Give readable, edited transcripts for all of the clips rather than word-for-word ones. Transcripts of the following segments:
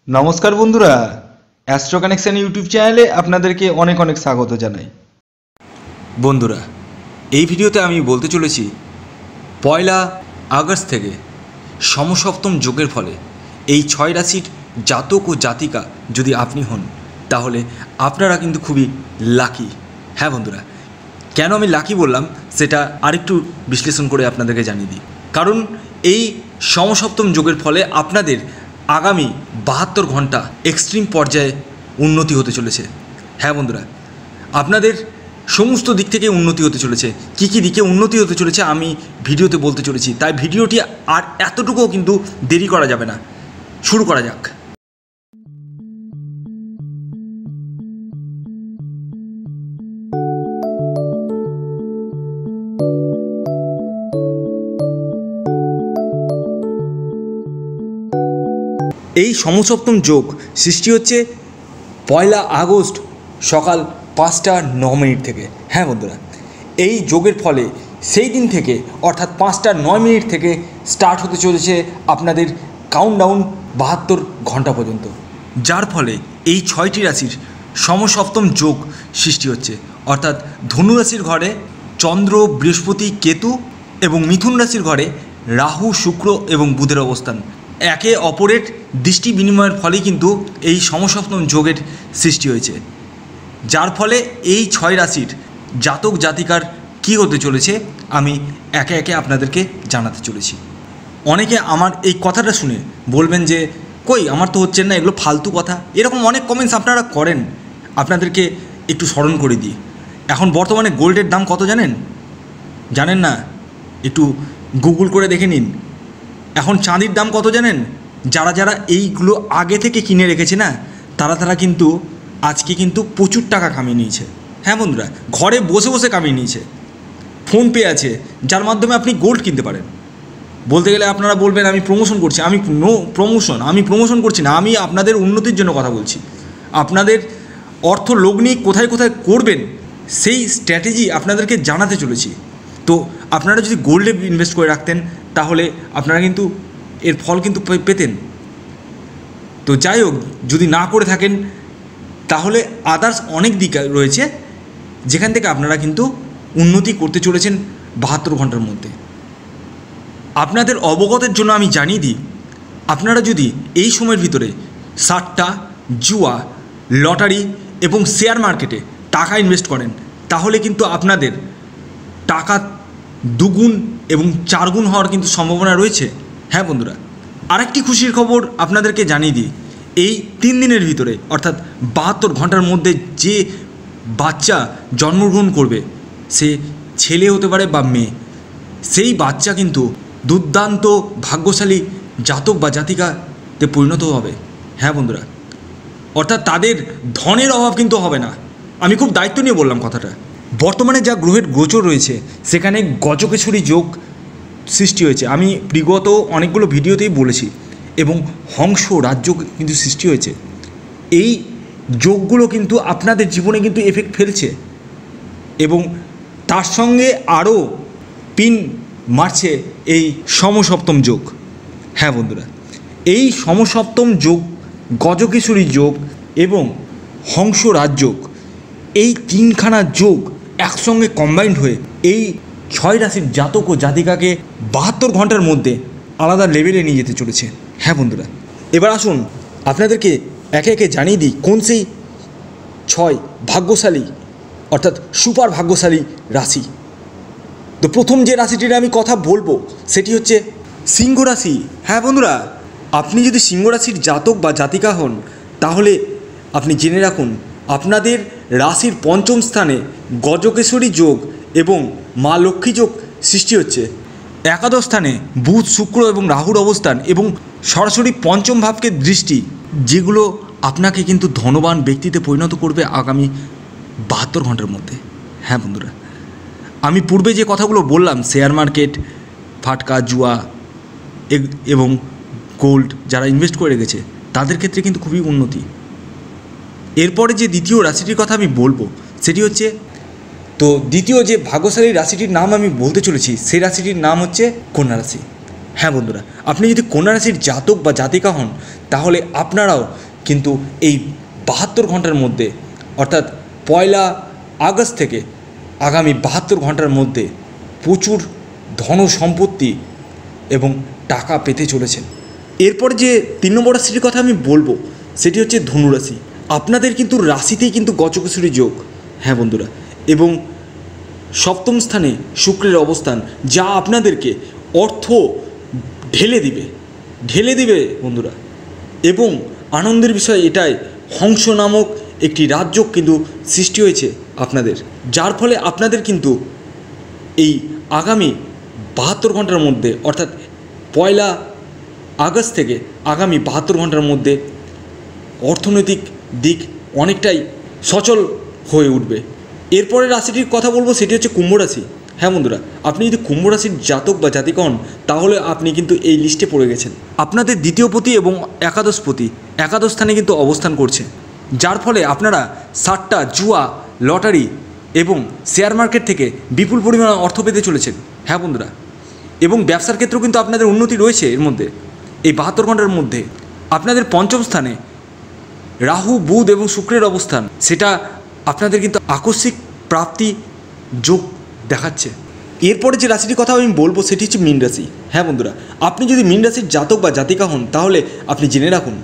নমস্কার বন্ধুরা, astro connection YouTube চ্যানেলে আপনাদেরকে অনেক অনেক স্বাগত জানাই। বন্ধুরা, এই ভিডিওতে আমি বলতে চলেছি 1 আগস্ট থেকে সমসপ্তম যোগের ফলে এই 6 রাশির জাতক ও জাতিকা যদি আপনি হন তাহলে আপনারা কিন্তু খুবই লাকি। হ্যাঁ বন্ধুরা, কেন আমি লাকি বললাম সেটা আরেকটু বিশ্লেষণ করে আপনাদেরকে জানিয়ে দিই। কারণ এই সমসপ্তম যোগের ফলে আপনাদের আগামী 72 ঘন্টা এক্সট্রিম পর্যায়ে উন্নতি হতে চলেছে। হ্যাঁ বন্ধুরা, আপনাদের সমস্ত দিক থেকে উন্নতি হতে চলেছে। কী কী দিকে উন্নতি হতে চলেছে আমি ভিডিওতে বলতে চলেছি, তাই ভিডিওটি আর এতটুকুও কিন্তু দেরি করা যাবে না, শুরু করা যাক। এই সমসপ্তম যোগ সৃষ্টি হচ্ছে 1 আগস্ট সকাল 5:09 থেকে। হ্যাঁ বন্ধুরা, এই যোগের ফলে সেই দিন থেকে অর্থাৎ 5:09 থেকে স্টার্ট হতে চলেছে আপনাদের কাউন্টডাউন 72 ঘন্টা পর্যন্ত, যার ফলে এই 6টি রাশির সমসপ্তম যোগ সৃষ্টি হচ্ছে। অর্থাৎ ধনু রাশির ঘরে চন্দ্র, বৃহস্পতি, কেতু এবং মিথুন রাশির ঘরে রাহু, শুক্র এবং বুধের অবস্থান একে অপরের দৃষ্টি বিনিময়ের ফলেই কিন্তু এই সমসপ্তম যোগের সৃষ্টি হয়েছে, যার ফলে এই 6 রাশির জাতক জাতিকার কী হতে চলেছে আমি একে একে আপনাদেরকে জানাতে চলেছি। অনেকে আমার এই কথাটা শুনে বলবেন যে কই আমার তো হচ্ছে না, এগুলো ফালতু কথা, এরকম অনেক কমেন্টস আপনারা করেন। আপনাদেরকে একটু স্মরণ করে দিই, এখন বর্তমানে গোল্ডের দাম কত জানেন? জানেন না? একটু গুগল করে দেখে নিন। এখন চাঁদির দাম কত জানেন? যারা যারা এইগুলো আগে থেকে কিনে রেখেছে না, তারা কিন্তু আজকে কিন্তু প্রচুর টাকা কামিয়ে নিয়েছে। হ্যাঁ বন্ধুরা, ঘরে বসে বসে কামিয়ে নিয়েছে। ফোনপে আছে যার মাধ্যমে আপনি গোল্ড কিনতে পারেন। বলতে গেলে আপনারা বলবেন আমি প্রমোশন করছি, আমি প্রমোশন করছি না, আমি আপনাদের উন্নতির জন্য কথা বলছি। আপনাদের অর্থ লগ্নি কোথায় কোথায় করবেন সেই স্ট্র্যাটেজি আপনাদেরকে জানাতে চলেছি। তো আপনারা যদি গোল্ডে ইনভেস্ট করে রাখতেন তাহলে আপনারা কিন্তু এর ফল কিন্তু পেতেন। তো যাই হোক, যদি না করে থাকেন তাহলে আদার্স অনেক দিক রয়েছে যেখান থেকে আপনারা কিন্তু উন্নতি করতে চলেছেন 72 ঘন্টার মধ্যে। আপনাদের অবগতের জন্য আমি জানিয়ে দিই, আপনারা যদি এই সময়ের ভিতরে সাট্টা, জুয়া, লটারি এবং শেয়ার মার্কেটে টাকা ইনভেস্ট করেন তাহলে কিন্তু আপনাদের টাকা দুগুণ এবং 4 গুণ হওয়ার কিন্তু সম্ভাবনা রয়েছে। হ্যাঁ বন্ধুরা, আরেকটি খুশির খবর আপনাদেরকে জানিয়ে দিই, এই 3 দিনের ভিতরে অর্থাৎ 72 ঘন্টার মধ্যে যে বাচ্চা জন্মগ্রহণ করবে, সে ছেলে হতে পারে বা মেয়ে, সেই বাচ্চা কিন্তু দুর্দান্ত ভাগ্যশালী জাতক বা জাতিকাতে পরিণত হবে। হ্যাঁ বন্ধুরা, অর্থাৎ তাদের ধনের অভাব কিন্তু হবে না। আমি খুব দায়িত্ব নিয়ে বললাম কথাটা। বর্তমানে যা গ্রহের গোচর রয়েছে সেখানে গজকেশরী যোগ সৃষ্টি হয়েছে, আমি বিগত অনেকগুলো ভিডিওতেই বলেছি, এবং হংস রাজযোগ কিন্তু সৃষ্টি হয়েছে। এই যোগগুলো কিন্তু আপনাদের জীবনে কিন্তু এফেক্ট ফেলছে এবং তার সঙ্গে আরও পিন মারছে এই সমসপ্তম যোগ। হ্যাঁ বন্ধুরা, এই সমসপ্তম যোগ, গজকেশরী যোগ এবং হংস রাজযোগ, এই 3খানা যোগ একসঙ্গে কম্বাইন্ড হয়ে এই 6 রাশির জাতক ও জাতিকাকে 72 ঘন্টার মধ্যে আলাদা লেভেলে নিয়ে যেতে চলেছে। হ্যাঁ বন্ধুরা, এবার আসুন আপনাদেরকে একে একে জানিয়ে দিই কোন সেই 6 ভাগ্যশালী অর্থাৎ সুপার ভাগ্যশালী রাশি। তো প্রথম যে রাশিটির আমি কথা বলবো সেটি হচ্ছে সিংহ রাশি। হ্যাঁ বন্ধুরা, আপনি যদি সিংহ রাশির জাতক বা জাতিকা হন তাহলে আপনি জেনে রাখুন আপনাদের রাশির 5ম স্থানে গজকেশরী যোগ এবং মা লক্ষ্মী যোগ সৃষ্টি হচ্ছে। একাদশ স্থানে বুধ, শুক্র এবং রাহুর অবস্থান এবং সরাসরি 5ম ভাবকে দৃষ্টি, যেগুলো আপনাকে কিন্তু ধনবান ব্যক্তিতে পরিণত করবে আগামী 72 ঘন্টার মধ্যে। হ্যাঁ বন্ধুরা, আমি পূর্বে যে কথাগুলো বললাম, শেয়ার মার্কেট, ফাটকা, জুয়া এবং গোল্ড যারা ইনভেস্ট করে রেখেছে তাদের ক্ষেত্রে কিন্তু খুবই উন্নতি। এরপরে যে দ্বিতীয় রাশিটির কথা আমি বলবো সেটি হচ্ছে, তো দ্বিতীয় যে ভাগ্যশালী রাশিটির নাম আমি বলতে চলেছি সেই রাশিটির নাম হচ্ছে কন্যা রাশি। হ্যাঁ বন্ধুরা, আপনি যদি কন্যা রাশির জাতক বা জাতিকা হন তাহলে আপনারাও কিন্তু এই 72 ঘন্টার মধ্যে অর্থাৎ 1 আগস্ট থেকে আগামী 72 ঘন্টার মধ্যে প্রচুর ধন সম্পত্তি এবং টাকা পেতে চলেছেন। এরপরে যে 3 নম্বর রাশির কথা আমি বলবো সেটি হচ্ছে ধনুরাশি। আপনাদের কিন্তু রাশিতেই কিন্তু গজকেশরী যোগ, হ্যাঁ বন্ধুরা, এবং সপ্তম স্থানে শুক্রের অবস্থান, যা আপনাদেরকে অর্থ ঢেলে দিবে বন্ধুরা। এবং আনন্দের বিষয় এটাই, হংস নামক একটি রাজযোগ কিন্তু সৃষ্টি হয়েছে আপনাদের, যার ফলে আপনাদের কিন্তু এই আগামী 72 ঘন্টার মধ্যে অর্থাৎ 1 আগস্ট থেকে আগামী 72 ঘন্টার মধ্যে অর্থনৈতিক দিক অনেকটাই সচল হয়ে উঠবে। এরপরে রাশিটির কথা বলবো সেটি হচ্ছে কুম্ভ রাশি। হ্যাঁ বন্ধুরা, আপনি যদি কুম্ভ রাশির জাতক বা জাতিকা হন তাহলে আপনি কিন্তু এই লিস্টে পড়ে গেছেন। আপনাদের দ্বিতীয় পতি এবং একাদশ পতি একাদশ স্থানে কিন্তু অবস্থান করছে, যার ফলে আপনারা সাট্টা, জুয়া, লটারি এবং শেয়ার মার্কেট থেকে বিপুল পরিমাণে অর্থ পেতে চলেছেন। হ্যাঁ বন্ধুরা, এবং ব্যবসার ক্ষেত্রেও কিন্তু আপনাদের উন্নতি রয়েছে। এর মধ্যে এই 72 ঘন্টার মধ্যে আপনাদের পঞ্চম স্থানে রাহু, বুধ এবং শুক্রের অবস্থান, সেটা আপনাদের কিন্তু আকস্মিক প্রাপ্তি যোগ দেখাচ্ছে। এরপরে যে রাশিটির কথা আমি বলবো সেটি হচ্ছে মীন রাশি। হ্যাঁ বন্ধুরা, আপনি যদি মীন রাশির জাতক বা জাতিকা হন তাহলে আপনি জেনে রাখুন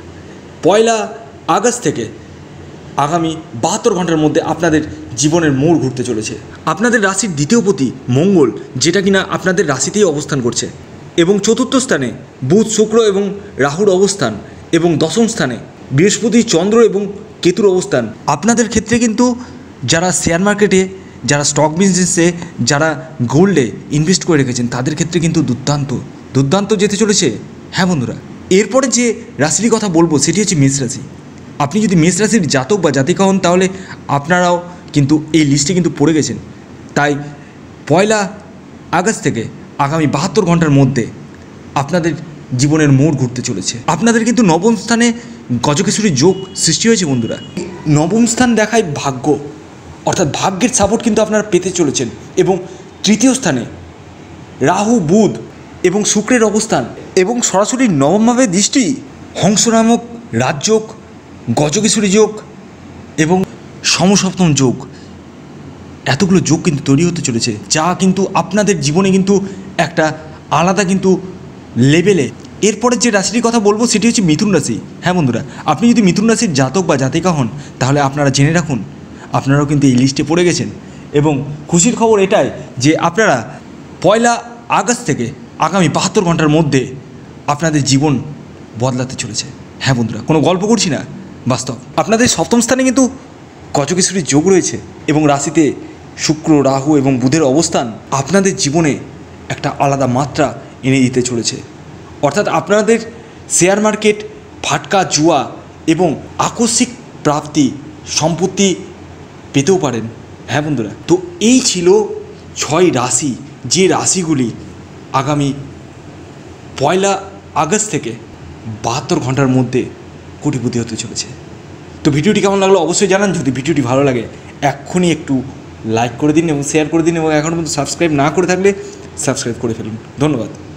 1 আগস্ট থেকে আগামী 72 ঘন্টার মধ্যে আপনাদের জীবনের মোড় ঘুরতে চলেছে। আপনাদের রাশির দ্বিতীয় পতি মঙ্গল, যেটা কিনা আপনাদের রাশিতেই অবস্থান করছে, এবং চতুর্থ স্থানে বুধ, শুক্র এবং রাহুর অবস্থান, এবং দশম স্থানে বৃহস্পতি, চন্দ্র এবং কেতুর অবস্থান। আপনাদের ক্ষেত্রে কিন্তু যারা শেয়ার মার্কেটে, যারা স্টক বিজনেসে, যারা গোল্ডে ইনভেস্ট করে রেখেছেন তাদের ক্ষেত্রে কিন্তু দুর্দান্ত যেতে চলেছে। হ্যাঁ বন্ধুরা, এরপরে যে রাশির কথা বলবো সেটি হচ্ছে মেষ রাশি। আপনি যদি মেষ রাশির জাতক বা জাতিকা হন তাহলে আপনারাও কিন্তু এই লিস্টে কিন্তু পড়ে গেছেন। তাই 1 আগস্ট থেকে আগামী 72 ঘন্টার মধ্যে আপনাদের জীবনের মোড় ঘুরতে চলেছে। আপনাদের কিন্তু নবম স্থানে গজকেশরী যোগ সৃষ্টি হয়েছে বন্ধুরা। নবম স্থান দেখায় ভাগ্য, অর্থাৎ ভাগ্যের সাপোর্ট কিন্তু আপনারা পেতে চলেছেন। এবং তৃতীয় স্থানে রাহু, বুধ এবং শুক্রের অবস্থান, এবং সরাসরি নবমভাবে দৃষ্টি, হংস নামক রাজযোগ, গজকেশরী যোগ এবং সমসপ্তম যোগ, এতগুলো যোগ কিন্তু তৈরি হতে চলেছে, যা কিন্তু আপনাদের জীবনে কিন্তু একটা আলাদা কিন্তু লেভেলে। এরপরে যে রাশিটির কথা বলবো সেটি হচ্ছে মিথুন রাশি। হ্যাঁ বন্ধুরা, আপনি যদি মিথুন রাশির জাতক বা জাতিকা হন তাহলে আপনারা জেনে রাখুন আপনারাও কিন্তু এই লিস্টে পড়ে গেছেন। এবং খুশির খবর এটাই যে আপনারা 1 আগস্ট থেকে আগামী 72 ঘন্টার মধ্যে আপনাদের জীবন বদলাতে চলেছে। হ্যাঁ বন্ধুরা, কোনো গল্প করছি না, বাস্তব। আপনাদের সপ্তম স্থানে কিন্তু গজকেশরী যোগ রয়েছে, এবং রাশিতে শুক্র, রাহু এবং বুধের অবস্থান আপনাদের জীবনে একটা আলাদা মাত্রা এনে দিতে চলেছে। অর্থাৎ আপনাদের শেয়ার মার্কেট, ফাটকা, জুয়া এবং আকস্মিক প্রাপ্তি সম্পত্তি পেতেও পারেন। হ্যাঁ বন্ধুরা, তো এই ছিল 6 রাশি, যে রাশিগুলি আগামী 1 আগস্ট থেকে 72 ঘন্টার মধ্যে কোটিপতি হতে চলেছে। তো ভিডিওটি কেমন লাগলো অবশ্যই জানান। যদি ভিডিওটি ভালো লাগে এক্ষুনি একটু লাইক করে দিন এবং শেয়ার করে দিন, এবং এখনও পর্যন্ত সাবস্ক্রাইব না করে থাকলে সাবস্ক্রাইব করে ফেলুন। ধন্যবাদ।